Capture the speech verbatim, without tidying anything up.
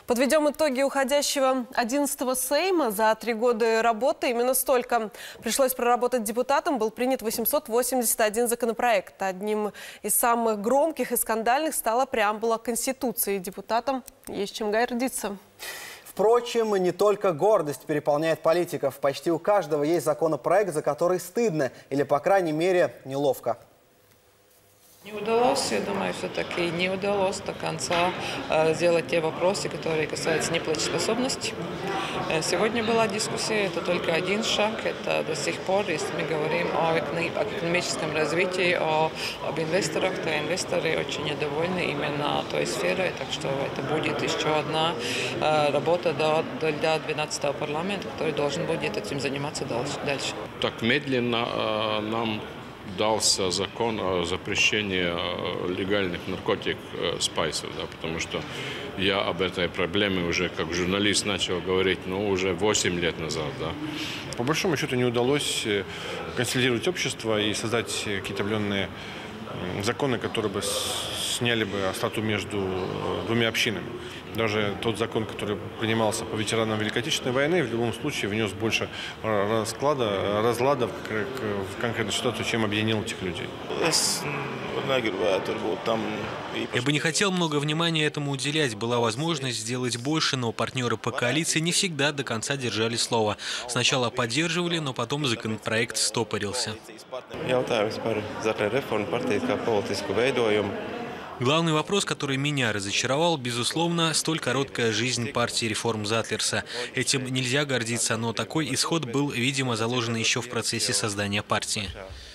Подведем итоги уходящего одиннадцатого Сейма. За три года работы именно столько пришлось проработать депутатам. Был принят восемьсот восемьдесят один законопроект. Одним из самых громких и скандальных стала преамбула Конституции. Депутатам есть чем гордиться. Впрочем, не только гордость переполняет политиков. Почти у каждого есть законопроект, за который стыдно или, по крайней мере, неловко. Не удалось, я думаю, все-таки не удалось до конца э, сделать те вопросы, которые касаются неплатежеспособности. Э, сегодня была дискуссия, это только один шаг, это до сих пор, если мы говорим о экономическом развитии, о, об инвесторах, то инвесторы очень недовольны именно той сферой, так что это будет еще одна э, работа до, до двенадцатого парламента, который должен будет этим заниматься дальше. Так медленно э, нам дался закон о запрещении легальных наркотиков, спайсов, да, потому что я об этой проблеме уже как журналист начал говорить, ну, уже восемь лет назад. Да. По большому счету не удалось консолидировать общество и создать какие-то определенные законы, которые бы сняли бы остроту между двумя общинами. Даже тот закон, который принимался по ветеранам Великой Отечественной войны, в любом случае внес больше расклада, разлада в конкретную ситуацию, чем объединил этих людей. Я бы не хотел много внимания этому уделять. Была возможность сделать больше, но партнеры по коалиции не всегда до конца держали слово. Сначала поддерживали, но потом законопроект стопорился. Главный вопрос, который меня разочаровал, безусловно, столь короткая жизнь партии реформ Затлерса. Этим нельзя гордиться, но такой исход был, видимо, заложен еще в процессе создания партии.